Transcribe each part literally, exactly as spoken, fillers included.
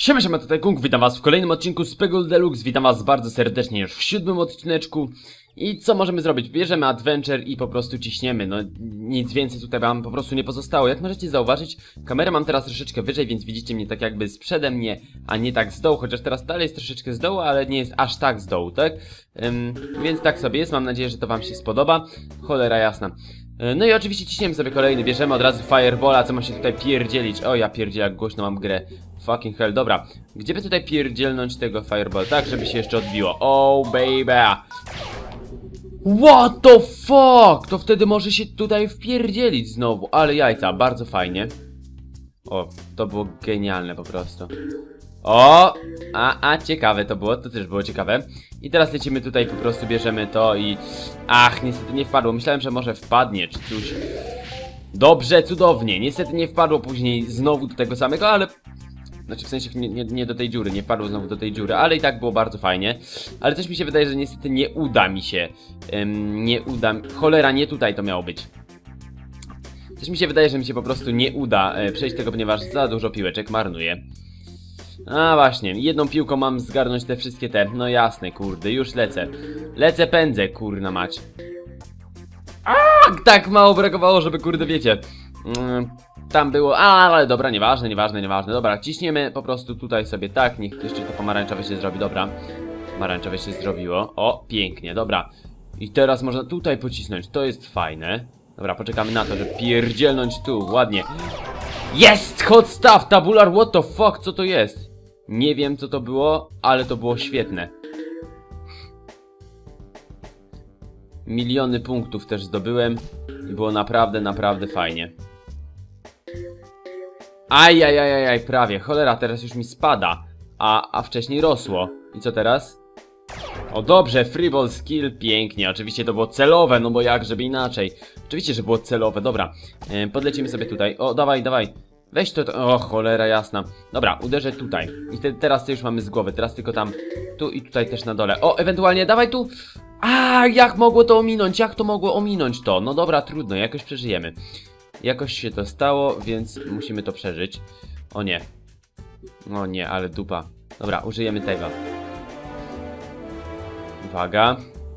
Siema, siema, tutaj Kung, witam was w kolejnym odcinku z Peggle Deluxe, witam was bardzo serdecznie już w siódmym odcineczku. I co możemy zrobić? Bierzemy Adventure i po prostu ciśniemy, no nic więcej tutaj wam po prostu nie pozostało. Jak możecie zauważyć, kamerę mam teraz troszeczkę wyżej, więc widzicie mnie tak jakby z przede mnie, a nie tak z dołu, chociaż teraz dalej jest troszeczkę z dołu, ale nie jest aż tak z dołu, tak? Ym, więc tak sobie jest, mam nadzieję, że to wam się spodoba, cholera jasna. No i oczywiście ciśniemy sobie kolejny, bierzemy od razu Fireballa, co ma się tutaj pierdzielić. O, ja pierdzielę, jak głośno mam grę. Fucking hell, dobra. Gdzie by tutaj pierdzielnąć tego Fireballa? Tak, żeby się jeszcze odbiło. Oh, baby. What the fuck? To wtedy może się tutaj wpierdzielić znowu. Ale jajca, bardzo fajnie. O, to było genialne po prostu. O, a, a ciekawe to było, to też było ciekawe. I teraz lecimy tutaj, po prostu bierzemy to i... Ach, niestety nie wpadło, myślałem, że może wpadnie, czy coś. Dobrze, cudownie, niestety nie wpadło później znowu do tego samego, ale... Znaczy w sensie nie, nie, nie do tej dziury, nie wpadło znowu do tej dziury, ale i tak było bardzo fajnie. Ale coś mi się wydaje, że niestety nie uda mi się, ym, nie uda... Cholera, nie tutaj to miało być. Coś mi się wydaje, że mi się po prostu nie uda e, przejść tego, ponieważ za dużo piłeczek marnuję. A właśnie, jedną piłką mam zgarnąć te wszystkie te, no jasne, kurde, już lecę. Lecę, pędzę, kurna mać. A, tak mało brakowało, żeby, kurde, wiecie, mm, tam było, a, ale dobra, nieważne, nieważne, nieważne. Dobra, ciśniemy po prostu tutaj sobie tak, niech jeszcze to pomarańczowe się zrobi, dobra. Pomarańczowe się zrobiło, o, pięknie, dobra. I teraz można tutaj pocisnąć, to jest fajne. Dobra, poczekamy na to, żeby pierdzielnąć tu, ładnie. Jest! Hot stuff! Tabular, what the fuck? Co to jest? Nie wiem, co to było, ale to było świetne. Miliony punktów też zdobyłem i było naprawdę, naprawdę fajnie. Ajajajajaj, prawie. Cholera, teraz już mi spada, a, a wcześniej rosło. I co teraz? O dobrze, freeball skill, pięknie. Oczywiście to było celowe, no bo jak, żeby inaczej. Oczywiście, że było celowe, dobra. Yy, podlecimy sobie tutaj. O, dawaj, dawaj. Weź to, to, o cholera jasna. Dobra, uderzę tutaj. I te, teraz to już mamy z głowy, teraz tylko tam. Tu i tutaj też na dole. O, ewentualnie, dawaj tu. A, jak mogło to ominąć? Jak to mogło ominąć to? No dobra, trudno, jakoś przeżyjemy. Jakoś się to stało, więc musimy to przeżyć. O nie. O nie, ale dupa. Dobra, użyjemy tego. Uwaga.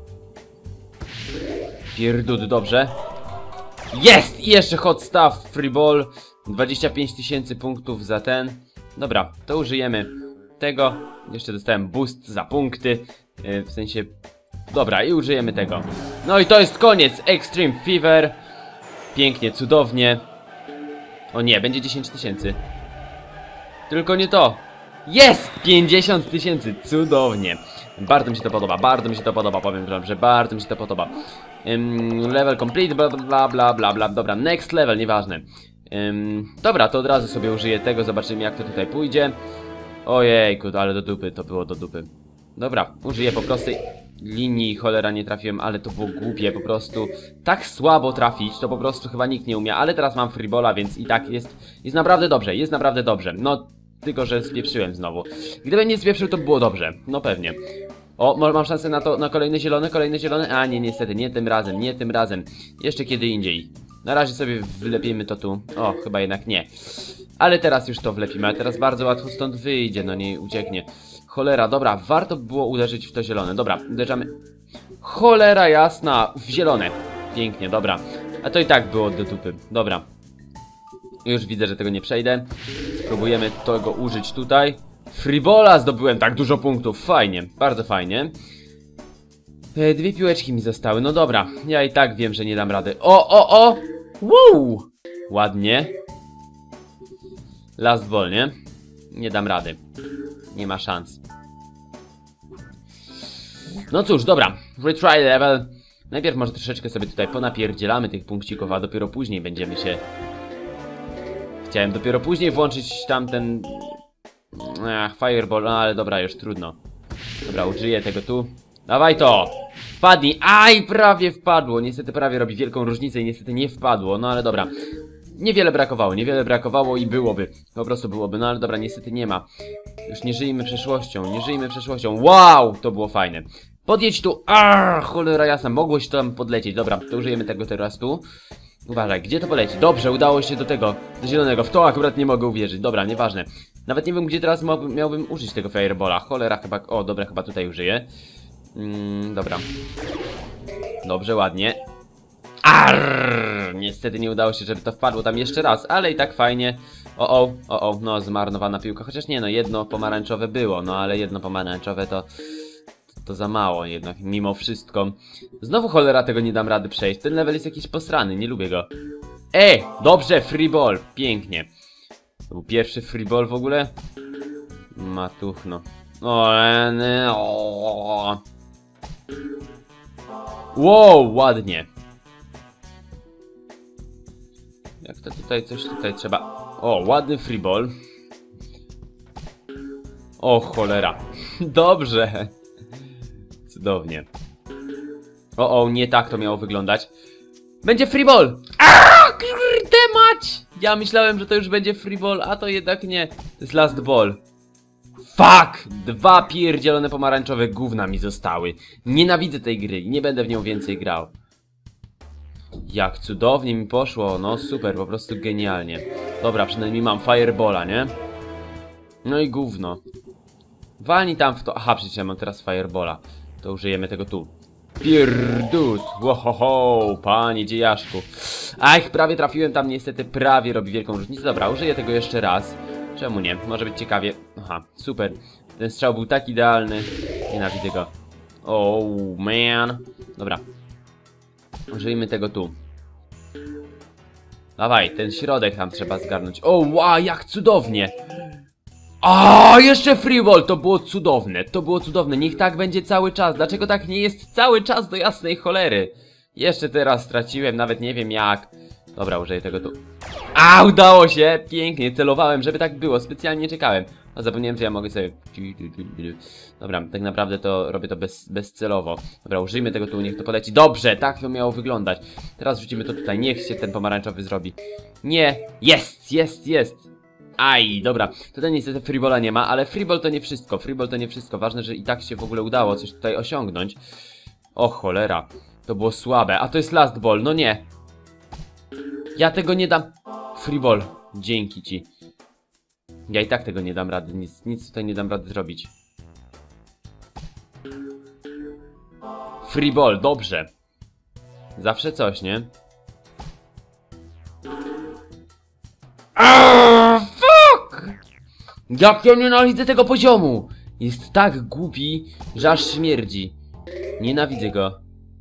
Pierdut, dobrze. Jest! I jeszcze hot stuff, free ball. dwadzieścia pięć tysięcy punktów za ten. Dobra, to użyjemy tego. Jeszcze dostałem boost za punkty. Yy, w sensie... Dobra, i użyjemy tego. No i to jest koniec. Extreme Fever. Pięknie, cudownie. O nie, będzie dziesięć tysięcy. Tylko nie to. Jest! pięćdziesiąt tysięcy, cudownie. Bardzo mi się to podoba, bardzo mi się to podoba, powiem wam, że bardzo mi się to podoba. um, Level complete, bla bla bla bla bla. Dobra, next level, nieważne. um, Dobra, to od razu sobie użyję tego, zobaczymy jak to tutaj pójdzie. Ojejku, ale do dupy, to było do dupy. Dobra, użyję po prostej linii, cholera nie trafiłem, ale to było głupie po prostu. Tak słabo trafić, to po prostu chyba nikt nie umie, ale teraz mam freeballa, więc i tak jest, jest naprawdę dobrze, jest naprawdę dobrze. No, tylko że spieprzyłem znowu. Gdybym nie spieprzył, to by było dobrze, no pewnie. O, mam szansę na to, na kolejny zielony, kolejny zielony. A nie, niestety, nie tym razem, nie tym razem. Jeszcze kiedy indziej. Na razie sobie wlepimy to tu. O, chyba jednak nie. Ale teraz już to wlepimy, ale teraz bardzo łatwo stąd wyjdzie, no nie ucieknie. Cholera, dobra, warto by było uderzyć w to zielone. Dobra, uderzamy. Cholera jasna, w zielone. Pięknie, dobra. A to i tak było do dupy, dobra. Już widzę, że tego nie przejdę. Spróbujemy tego użyć tutaj. Freeballa zdobyłem tak dużo punktów, fajnie, bardzo fajnie. e, Dwie piłeczki mi zostały, no dobra. Ja i tak wiem, że nie dam rady. O, o, o! Woo! Ładnie. Last ball, nie? Nie dam rady. Nie ma szans. No cóż, dobra. Retry level. Najpierw może troszeczkę sobie tutaj ponapierdzielamy tych punkcików, a dopiero później będziemy się... Chciałem dopiero później włączyć tamten... Ach, fireball, no ale dobra, już trudno. Dobra, użyję tego tu. Dawaj to! Wpadnij! Aj, prawie wpadło. Niestety prawie robi wielką różnicę i niestety nie wpadło, no ale dobra. Niewiele brakowało, niewiele brakowało i byłoby. Po prostu byłoby, no ale dobra, niestety nie ma. Już nie żyjmy przeszłością, nie żyjmy przeszłością. Wow, to było fajne. Podjedź tu. Arr, cholera jasna, mogłoś tam podlecieć. Dobra, to użyjemy tego teraz tu. Uważaj, gdzie to poleci? Dobrze, udało się do tego, do zielonego. W to akurat nie mogę uwierzyć. Dobra, nieważne. Nawet nie wiem, gdzie teraz miałbym, miałbym użyć tego Firebola. Cholera, chyba... O, dobra, chyba tutaj użyję. Mm, dobra. Dobrze, ładnie. Arr! Niestety nie udało się, żeby to wpadło tam jeszcze raz, ale i tak fajnie. O, o, o, o, no zmarnowana piłka. Chociaż nie, no jedno pomarańczowe było, no ale jedno pomarańczowe to... To za mało jednak, mimo wszystko. Znowu cholera tego nie dam rady przejść. Ten level jest jakiś posrany, nie lubię go. Ej, dobrze, free ball, pięknie. To był pierwszy free ball w ogóle. Matuchno. O, o. Wow, ładnie. Jak to tutaj, coś tutaj trzeba... O, ładny free ball. O, cholera. Dobrze. Cudownie. O, o, nie tak to miało wyglądać. Będzie free ball! Aaaa, kurde mać! Ja myślałem, że to już będzie free ball, a to jednak nie. To jest last ball. Fuck! Dwa pierdzielone pomarańczowe gówna mi zostały. Nienawidzę tej gry i nie będę w nią więcej grał. Jak cudownie mi poszło, no super, po prostu genialnie. Dobra, przynajmniej mam fireballa, nie? No i gówno. Walnij tam w to... Aha, przecież ja mam teraz fireballa. To użyjemy tego tu. Pierdut! Łohoho, panie dziejaszku. Ach, prawie trafiłem tam, niestety prawie robi wielką różnicę. Dobra, użyję tego jeszcze raz. Czemu nie? Może być ciekawie. Aha, super. Ten strzał był tak idealny. Nienawidzę go. Oh, man. Dobra. Użyjmy tego tu. Dawaj, ten środek tam trzeba zgarnąć. O, wow, jak cudownie! A jeszcze free ball, to było cudowne, to było cudowne, niech tak będzie cały czas. Dlaczego tak nie jest cały czas, do jasnej cholery? Jeszcze teraz straciłem, nawet nie wiem jak. Dobra, użyję tego tu. A, udało się, pięknie, celowałem, żeby tak było, specjalnie czekałem. A zapomniałem, że ja mogę sobie... Dobra, tak naprawdę to robię to bez, bezcelowo. Dobra, użyjmy tego tu, niech to poleci. Dobrze, tak to miało wyglądać. Teraz rzucimy to tutaj, niech się ten pomarańczowy zrobi. Nie, jest, jest, jest. Aj, dobra, tutaj niestety freeballa nie ma, ale freeball to nie wszystko, freeball to nie wszystko. Ważne, że i tak się w ogóle udało coś tutaj osiągnąć. O cholera, to było słabe, a to jest last ball, no nie. Ja tego nie dam. Freeball, dzięki ci. Ja i tak tego nie dam rady, nic, nic tutaj nie dam rady zrobić. Freeball, dobrze. Zawsze coś, nie? Aaaa, fuck! Jak ja nienawidzę tego poziomu! Jest tak głupi, że aż śmierdzi. Nienawidzę go.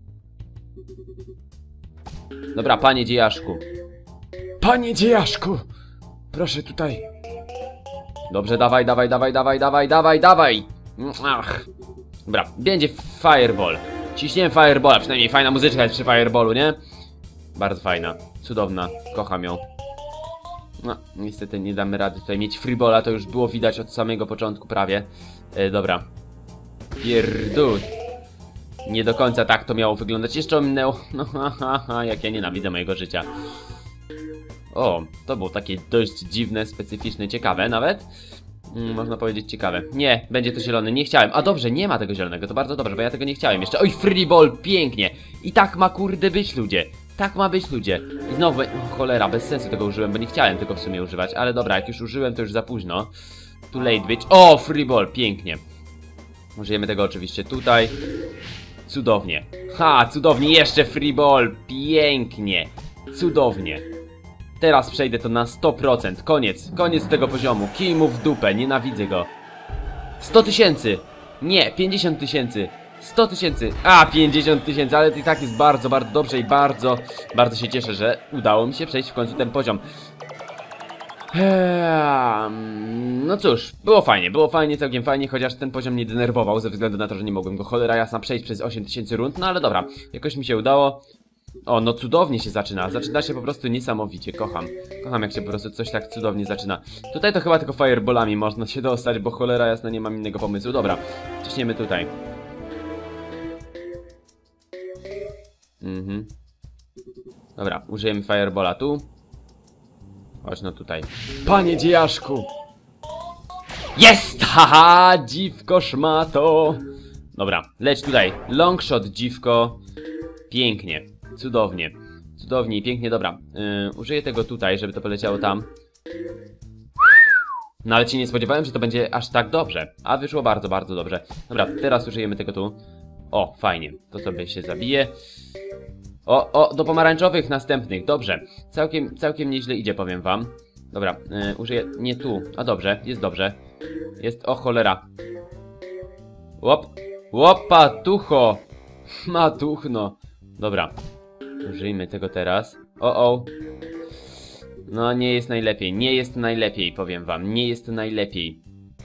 Dobra, panie dziejaszku. Panie dziejaszku! Proszę tutaj. Dobrze, dawaj, dawaj, dawaj, dawaj, dawaj, dawaj, dawaj! Ach. Dobra, będzie fireball. Ciśniemy fireballa, przynajmniej fajna muzyczka jest przy fireballu, nie? Bardzo fajna, cudowna, kocham ją. No, niestety nie damy rady tutaj mieć freeballa, to już było widać od samego początku prawie. E, dobra. Pierdut. Nie do końca tak to miało wyglądać. Jeszcze ominęło. No haha, jak ja nienawidzę mojego życia. O, to było takie dość dziwne, specyficzne, ciekawe nawet. Mm, można powiedzieć ciekawe. Nie, będzie to zielony, nie chciałem. A dobrze, nie ma tego zielonego, to bardzo dobrze, bo ja tego nie chciałem jeszcze. Oj, freeball, pięknie. I tak ma kurde być, ludzie. Tak ma być, ludzie. I znowu, oh, cholera, bez sensu tego użyłem, bo nie chciałem tego w sumie używać. Ale dobra, jak już użyłem, to już za późno. Too late, bitch. O, freeball, pięknie. Użyjemy tego oczywiście tutaj. Cudownie. Ha, cudownie, jeszcze freeball, pięknie. Cudownie. Teraz przejdę to na sto procent. Koniec, koniec tego poziomu. Kij mu w dupę, nienawidzę go. sto tysięcy. Nie, pięćdziesiąt tysięcy. sto tysięcy. A, pięćdziesiąt tysięcy, ale to i tak jest bardzo, bardzo dobrze i bardzo, bardzo się cieszę, że udało mi się przejść w końcu ten poziom. Eee, no cóż, było fajnie, było fajnie, całkiem fajnie, chociaż ten poziom mnie denerwował ze względu na to, że nie mogłem go cholera jasna przejść przez osiem tysięcy rund, no ale dobra, jakoś mi się udało. O, no cudownie się zaczyna, zaczyna się po prostu niesamowicie, kocham. Kocham jak się po prostu coś tak cudownie zaczyna. Tutaj to chyba tylko fireballami można się dostać, bo cholera jasna nie mam innego pomysłu. Dobra, ciśniemy tutaj. Mhm. Dobra, użyjemy fireballa tu. Chodź no tutaj. Panie dziejaszku! Jest! Haha! Dziwko szmato! Dobra, leć tutaj. Longshot, dziwko. Pięknie. Cudownie. Cudownie i pięknie, dobra. Yy, użyję tego tutaj, żeby to poleciało tam. No ale się nie spodziewałem, że to będzie aż tak dobrze. A wyszło bardzo, bardzo dobrze. Dobra, teraz użyjemy tego tu. O, fajnie. To sobie się zabije. O, o, do pomarańczowych następnych. Dobrze. Całkiem, całkiem nieźle idzie, powiem wam. Dobra, yy, użyję... Nie tu. A dobrze, jest dobrze. Jest... O, cholera. Łop. Łopa, tucho. Matuchno. Dobra. Użyjmy tego teraz. O, o. No, nie jest najlepiej. Nie jest najlepiej, powiem wam. Nie jest najlepiej.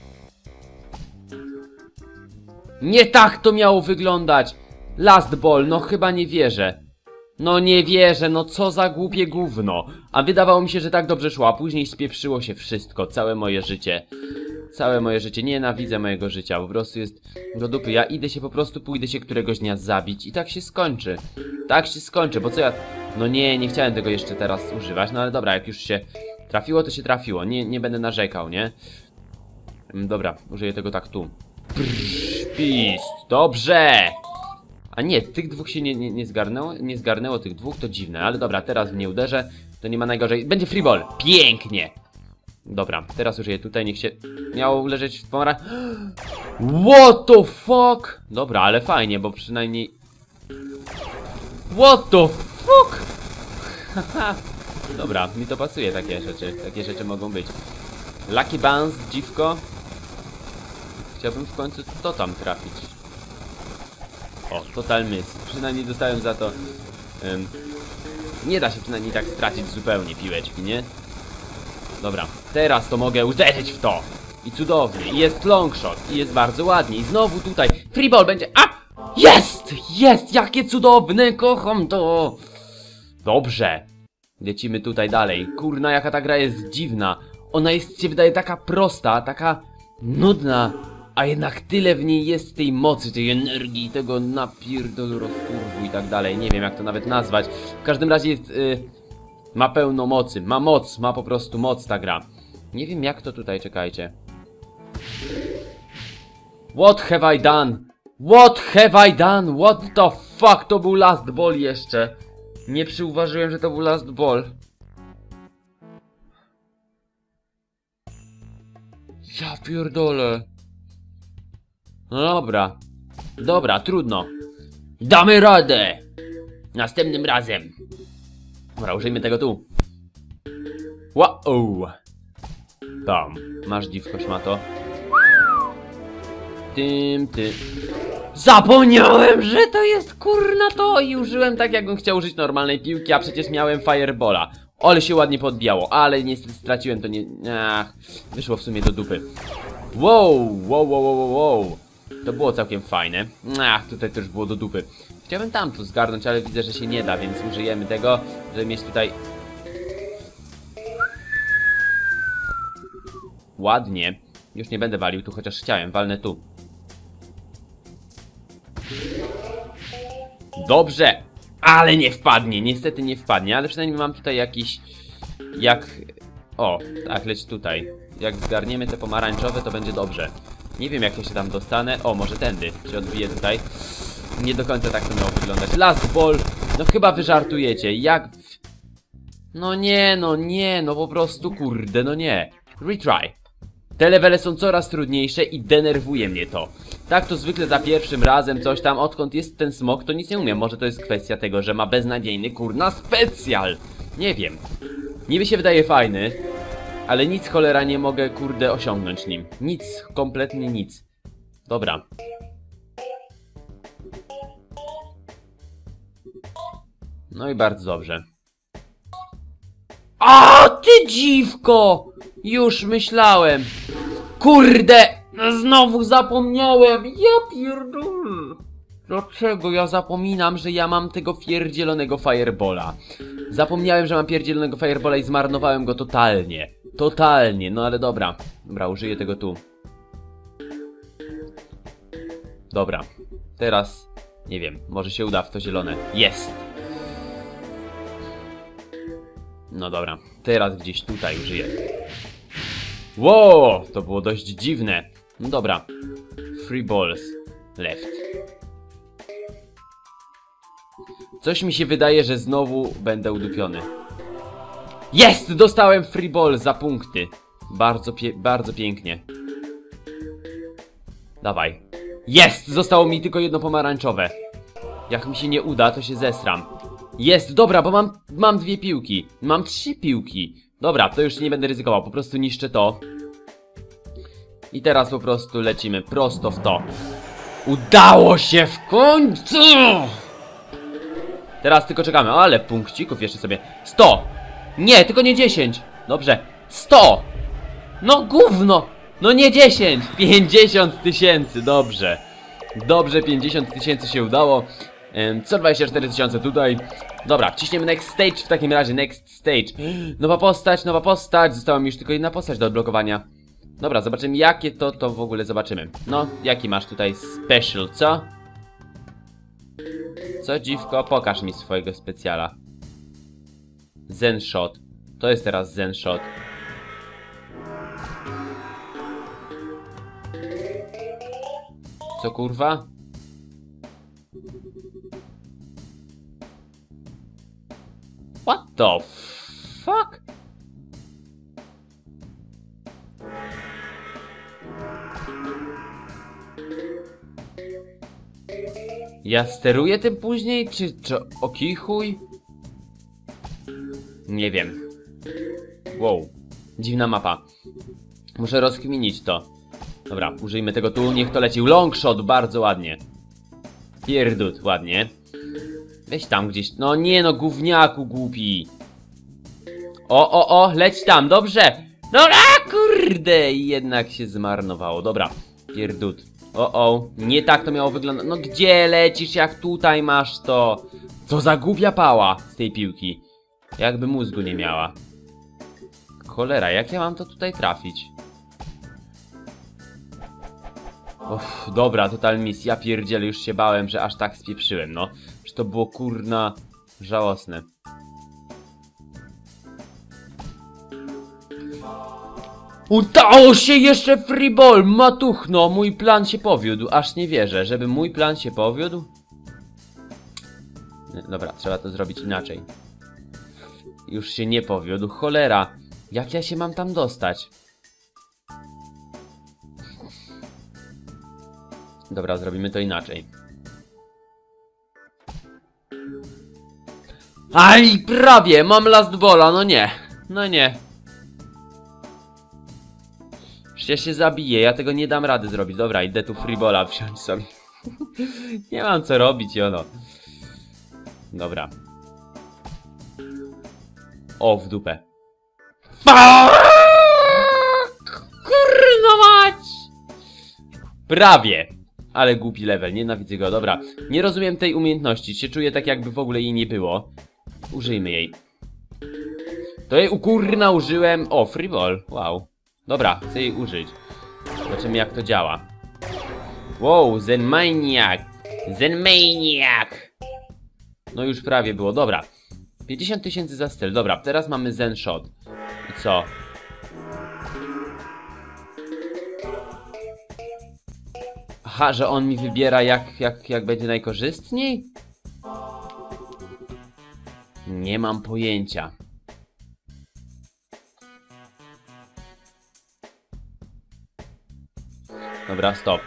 Nie tak to miało wyglądać. Last ball, no chyba nie wierzę. No nie wierzę, no co za głupie gówno. A wydawało mi się, że tak dobrze szło, a później spieprzyło się wszystko, całe moje życie. Całe moje życie, nienawidzę mojego życia, po prostu jest do dupy. Ja idę się po prostu, pójdę się któregoś dnia zabić i tak się skończy. Tak się skończy, bo co ja... No nie, nie chciałem tego jeszcze teraz używać, no ale dobra, jak już się trafiło, to się trafiło. Nie, nie będę narzekał, nie? Dobra, użyję tego tak tu. Brrr, pist, dobrze! A nie, tych dwóch się nie, nie, nie zgarnęło, nie zgarnęło tych dwóch, to dziwne, ale dobra, teraz w nie uderzę, to nie ma najgorzej. Będzie free ball, pięknie! Dobra, teraz już je tutaj, niech się miało leżeć w pomara... What the fuck? Dobra, ale fajnie, bo przynajmniej... What the fuck? Dobra, mi to pasuje, takie rzeczy, takie rzeczy mogą być. Lucky Bounce, dziwko. Chciałbym w końcu to tam trafić. O, total miss. Przynajmniej dostałem za to... Um, nie da się przynajmniej tak stracić zupełnie piłeczki, nie? Dobra, teraz to mogę uderzyć w to. I cudownie, i jest longshot, i jest bardzo ładnie. I znowu tutaj free ball będzie... A! Jest! Jest! Jakie cudowne! Kocham to! Dobrze. Lecimy tutaj dalej. Kurna, jaka ta gra jest dziwna. Ona jest, się wydaje, taka prosta, taka nudna. A jednak tyle w niej jest tej mocy, tej energii, tego napierdolu, rozkurwu i tak dalej. Nie wiem, jak to nawet nazwać. W każdym razie jest... Yy, ma pełno mocy. Ma moc. Ma po prostu moc ta gra. Nie wiem, jak to tutaj, czekajcie. What have I done? What have I done? What the fuck? To był last ball jeszcze. Nie przyuważyłem, że to był last ball. Ja pierdolę. No dobra. Dobra, trudno. Damy radę. Następnym razem. Dobra, użyjmy tego tu. Wow. Tam. Masz dziwko, szmato. Tym, ty. Zapomniałem, że to jest kurna to i użyłem tak, jakbym chciał użyć normalnej piłki, a przecież miałem firebola. Ale się ładnie podbijało, ale niestety straciłem to nie... Ach, wyszło w sumie do dupy. Wow, wow, wow, wow, wow. To było całkiem fajne. Ach, tutaj to już było do dupy. Chciałbym tam tu zgarnąć, ale widzę, że się nie da, więc użyjemy tego, żeby mieć tutaj... Ładnie. Już nie będę walił tu, chociaż chciałem, walnę tu. Dobrze, ale nie wpadnie, niestety nie wpadnie, ale przynajmniej mam tutaj jakiś... Jak... O, tak, leć tutaj. Jak zgarniemy te pomarańczowe, to będzie dobrze. Nie wiem, jak ja się tam dostanę. O, może tędy się odbiję tutaj. Nie do końca tak to miało wyglądać. Last ball, no chyba wy żartujecie. Jak... No nie, no nie, no po prostu kurde, no nie. Retry. Te levele są coraz trudniejsze i denerwuje mnie to. Tak to zwykle za pierwszym razem coś tam, odkąd jest ten smok, to nic nie umiem. Może to jest kwestia tego, że ma beznadziejny kurna specjal. Nie wiem. Niby się wydaje fajny, ale nic cholera nie mogę kurde osiągnąć nim. Nic, kompletnie nic. Dobra. No i bardzo dobrze. A ty dziwko! Już myślałem. Kurde! Znowu zapomniałem! Ja pierdolę! Dlaczego ja zapominam, że ja mam tego pierdzielonego firebola? Zapomniałem, że mam pierdzielonego firebola i zmarnowałem go totalnie. Totalnie, no ale dobra. Dobra, użyję tego tu. Dobra. Teraz, nie wiem, może się uda w to zielone. Jest! No dobra, teraz gdzieś tutaj użyję. Wow, to było dość dziwne. No dobra. Free balls left. Coś mi się wydaje, że znowu będę udupiony. Jest! Dostałem free ball za punkty. Bardzo, pie bardzo pięknie. Dawaj. Jest! Zostało mi tylko jedno pomarańczowe. Jak mi się nie uda, to się zesram. Jest! Dobra, bo mam, mam dwie piłki. Mam trzy piłki. Dobra, to już nie będę ryzykował. Po prostu niszczę to. I teraz po prostu lecimy prosto w to. Udało się w końcu! Teraz tylko czekamy. Ale punkcików jeszcze sobie. sto! Nie, tylko nie dziesięć. Dobrze. sto! No gówno! No nie dziesięć! pięćdziesiąt tysięcy, dobrze. Dobrze, pięćdziesiąt tysięcy się udało. Co dwadzieścia cztery tysiące tutaj. Dobra, ciśniemy next stage w takim razie. Next stage. Nowa postać, nowa postać. Została mi już tylko jedna postać do odblokowania. Dobra, zobaczymy jakie to, to w ogóle zobaczymy. No, jaki masz tutaj special, co? Co dziwko? Pokaż mi swojego specjala. Zen Shot. To jest teraz Zen Shot. Co kurwa? What the fuck? Ja steruję tym później, czy, czy okichuj? Nie wiem. Wow, dziwna mapa. Muszę rozkminić to. Dobra, użyjmy tego tu, niech to leci. Longshot, bardzo ładnie. Pierdut, ładnie. Weź tam gdzieś, no nie no, gówniaku głupi. O, o, o, leć tam, dobrze. No a kurde, jednak się zmarnowało, dobra. Pierdut. O, o, nie tak to miało wyglądać. No gdzie lecisz, jak tutaj masz to? Co za głupia pała z tej piłki. Jakby mózgu nie miała. Cholera, jak ja mam to tutaj trafić? Uff, dobra, total miss. Ja pierdzielę, już się bałem, że aż tak spieprzyłem, no. Że to było kurna żałosne. Udało się jeszcze free ball, matuchno, mój plan się powiódł, aż nie wierzę, żeby mój plan się powiódł. Dobra, trzeba to zrobić inaczej. Już się nie powiódł, cholera, jak ja się mam tam dostać? Dobra, zrobimy to inaczej. Aj, prawie, mam last balla, no nie, no nie. Ja się zabiję, ja tego nie dam rady zrobić. Dobra, idę tu freebola wziąć sobie. Nie mam co robić, jono. Dobra. O, w dupę. Kurno mać! Prawie. Ale głupi level, nienawidzę go, dobra. Nie rozumiem tej umiejętności, się czuję tak jakby w ogóle jej nie było. Użyjmy jej. To jej ukurna użyłem. O, freeball, wow. Dobra, chcę jej użyć. Zobaczymy jak to działa. Wow, Zen Maniac. Zen Maniac. No już prawie było, dobra. pięćdziesiąt tysięcy za styl, dobra, teraz mamy Zen Shot. I co? Aha, że on mi wybiera jak, jak, jak będzie najkorzystniej? Nie mam pojęcia. Dobra, stop.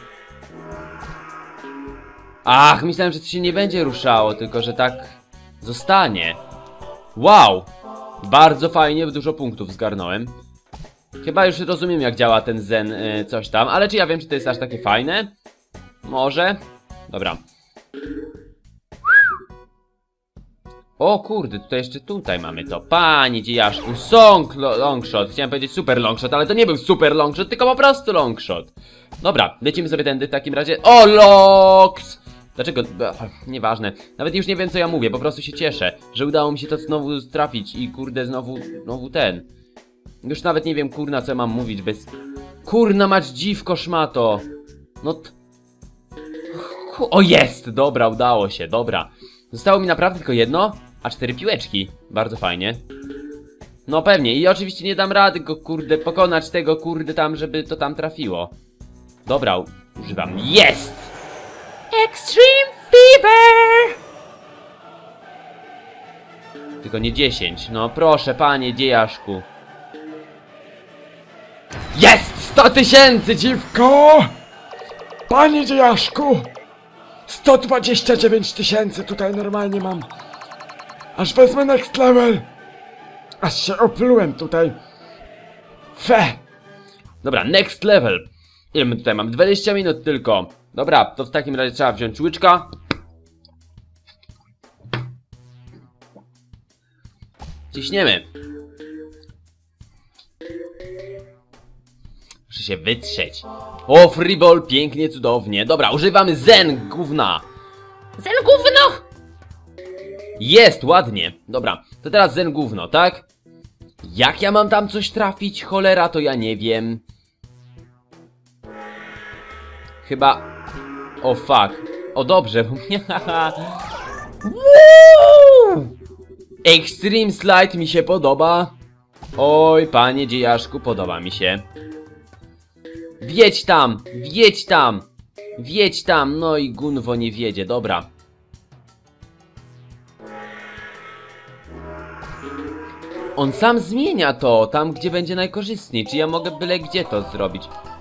Ach, myślałem, że to się nie będzie ruszało, tylko że tak zostanie. Wow! Bardzo fajnie, dużo punktów zgarnąłem. Chyba już rozumiem jak działa ten zen yy, coś tam, ale czy ja wiem, czy to jest aż takie fajne? Może? Dobra. O kurde, tutaj jeszcze tutaj mamy to. Panie dziejaszku, song longshot. Chciałem powiedzieć super longshot, ale to nie był super longshot, tylko po prostu longshot. Dobra, lecimy sobie tędy w takim razie. O, Lox! Dlaczego? Nieważne. Nawet już nie wiem co ja mówię, po prostu się cieszę, że udało mi się to znowu trafić i kurde znowu, znowu ten. Już nawet nie wiem kurna co mam mówić bez... Kurna mać dziwko szmato. No t... O jest! Dobra, udało się, dobra. Zostało mi naprawdę tylko jedno, a cztery piłeczki. Bardzo fajnie. No pewnie i oczywiście nie dam rady go kurde pokonać tego kurde tam, żeby to tam trafiło. Dobra, używam. Jest! Extreme Fever! Tylko nie dziesięć. No proszę panie dziejaszku. Jest! sto tysięcy, dziwko! Panie dziejaszku! sto dwadzieścia dziewięć tysięcy tutaj normalnie mam. Aż wezmę next level. Aż się oplułem tutaj. Fe! Dobra, next level. Ile my tutaj mamy? dwadzieścia minut tylko. Dobra, to w takim razie trzeba wziąć łyczka. Ciśniemy. Muszę się wytrzeć. O, freeball, pięknie, cudownie. Dobra, używamy zen, gówna. Zen, gówno! Jest, ładnie. Dobra, to teraz zen, gówno, tak? Jak ja mam tam coś trafić? Cholera, to ja nie wiem. Chyba... O, fuck. O, dobrze. Extreme Slide mi się podoba. Oj, panie dziejaszku, podoba mi się. Wjedź tam, wjedź tam, wjedź tam. No i gunwo nie wiedzie, dobra. On sam zmienia to, tam gdzie będzie najkorzystniej. Czy ja mogę byle gdzie to zrobić?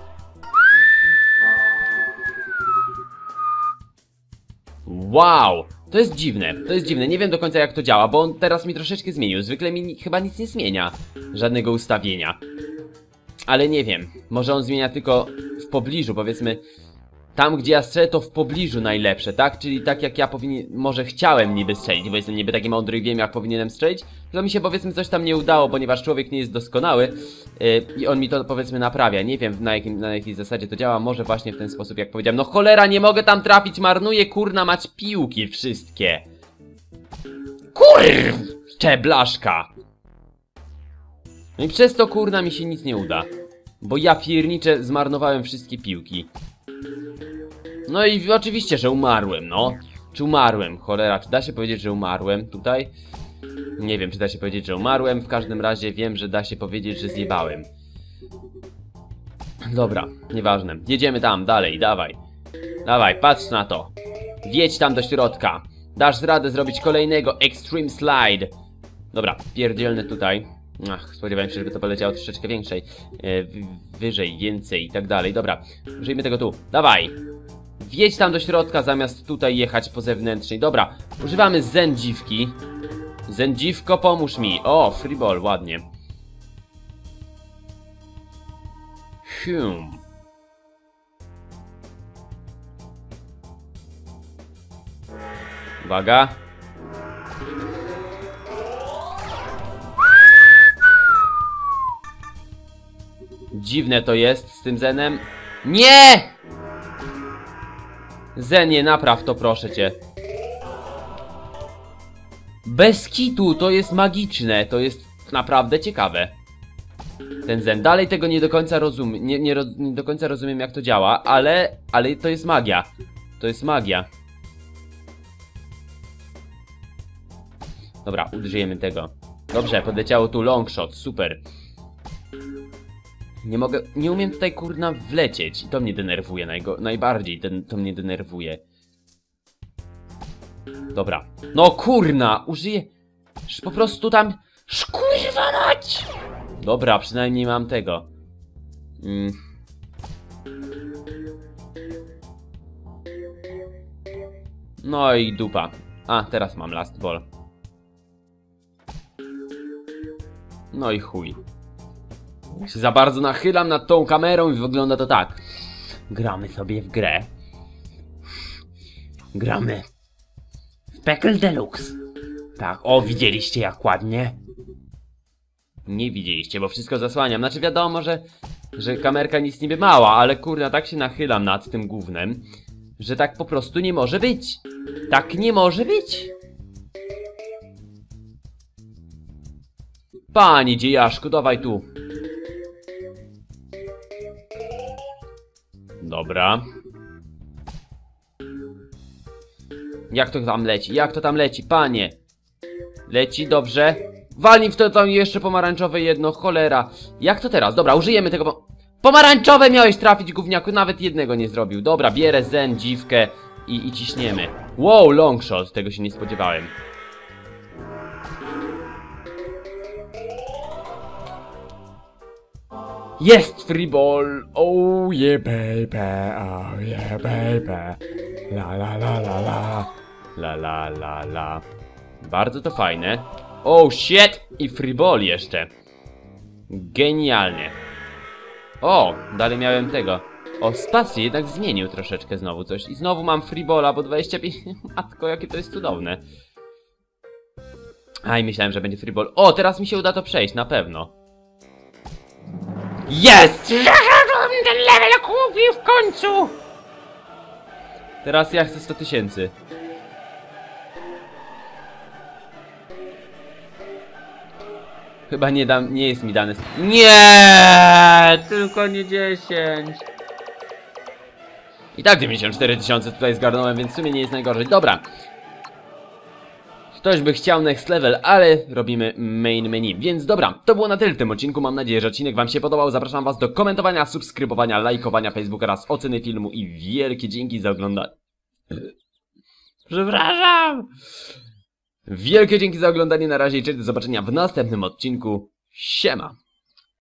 Wow, to jest dziwne, to jest dziwne, nie wiem do końca jak to działa, bo on teraz mi troszeczkę zmienił. Zwykle mi ni chyba nic nie zmienia, żadnego ustawienia. Ale nie wiem, może on zmienia tylko w pobliżu, powiedzmy. Tam gdzie ja strzelę, to w pobliżu najlepsze, tak? Czyli tak jak ja powinien, może chciałem niby strzelić, bo jestem niby taki mądry i wiem jak powinienem strzelić. To mi się powiedzmy coś tam nie udało, ponieważ człowiek nie jest doskonały yy, i on mi to powiedzmy naprawia. Nie wiem na, jakim, na jakiej zasadzie to działa, może właśnie w ten sposób jak powiedziałem. No cholera, nie mogę tam trafić, marnuję kurna mać piłki wszystkie. Kurczę blaszka. No i przez to kurna mi się nic nie uda. Bo ja pierniczę zmarnowałem wszystkie piłki. No i oczywiście, że umarłem, no. Czy umarłem? Cholera, czy da się powiedzieć, że umarłem tutaj? Nie wiem, czy da się powiedzieć, że umarłem. W każdym razie wiem, że da się powiedzieć, że zjebałem. Dobra, nieważne. Jedziemy tam, dalej, dawaj. Dawaj, patrz na to. Wjedź tam do środka. Dasz radę zrobić kolejnego Extreme Slide. Dobra, pierdzielny tutaj. Ach, spodziewałem się, żeby to poleciało troszeczkę większej. Yy, wyżej, więcej i tak dalej. Dobra, użyjmy tego tu. Dawaj. Wjedź tam do środka, zamiast tutaj jechać po zewnętrznej. Dobra, używamy zen dziwki. Zen dziwko, pomóż mi. O, freeball, ładnie. Hmm. Uwaga. Dziwne to jest z tym zenem. Nie! Zenie, napraw to, proszę cię. Bez kitu, to jest magiczne. To jest naprawdę ciekawe. Ten zen. Dalej tego nie do końca rozumiem. Nie, nie, nie do końca rozumiem jak to działa, ale, ale to jest magia. To jest magia. Dobra, użyjemy tego. Dobrze, podleciało tu longshot, super. Nie mogę, nie umiem tutaj kurna wlecieć i to mnie denerwuje najgo, najbardziej, ten, to mnie denerwuje. Dobra, no kurna, użyję, po prostu tam, szkurwa mać! Dobra, przynajmniej mam tego. Mm. No i dupa. A, teraz mam last ball. No i chuj. Się za bardzo nachylam nad tą kamerą i wygląda to tak. Gramy sobie w grę. Gramy w Pekel Deluxe. Tak, o, widzieliście jak ładnie? Nie widzieliście, bo wszystko zasłaniam. Znaczy wiadomo, że, że kamerka nic niby mała, ale kurna, tak się nachylam nad tym gównem, że tak po prostu nie może być. Tak nie może być. Panie dziejaszku, dawaj tu. Dobra. Jak to tam leci? Jak to tam leci, panie? Leci, dobrze. Walnij w to tam jeszcze pomarańczowe jedno, cholera. Jak to teraz? Dobra, użyjemy tego po... Pomarańczowe miałeś trafić, gówniaku, nawet jednego nie zrobił. Dobra, bierę zen, dziwkę i, i ciśniemy. Wow, longshot, tego się nie spodziewałem. Jest free ball! Oh yeah baby, oh yeah baby. La la la la la. La la la la. Bardzo to fajne. Oh shit! I free ball jeszcze. Genialnie. O, dalej miałem tego. O, spację jednak zmienił troszeczkę znowu coś. I znowu mam free balla, bo dwadzieścia pięć... Matko, jakie to jest cudowne. Aj, myślałem, że będzie free ball. O, teraz mi się uda to przejść, na pewno. Jest! Ten level kupił w końcu! Teraz ja chcę sto tysięcy. Chyba nie dam, nie jest mi dane. Nie, tylko nie dziesięć. I tak dziewięćdziesiąt cztery tysiące tutaj zgarnąłem, więc w sumie nie jest najgorzej. Dobra. Ktoś by chciał next level, ale robimy main menu. Więc dobra, to było na tyle w tym odcinku. Mam nadzieję, że odcinek wam się podobał. Zapraszam was do komentowania, subskrybowania, lajkowania Facebooka oraz oceny filmu. I wielkie dzięki za oglądanie. Przepraszam. Wielkie dzięki za oglądanie. Na razie i cześć, do zobaczenia w następnym odcinku. Siema.